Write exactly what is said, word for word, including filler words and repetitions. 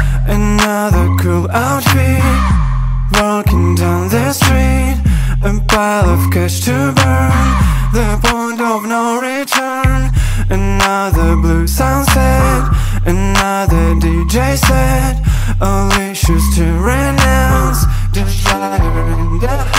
Another cool outfit, walking down the street, a pile of cash to burn, the point of no return. Another blue sunset, another D J set, all issues to renounce, desire in the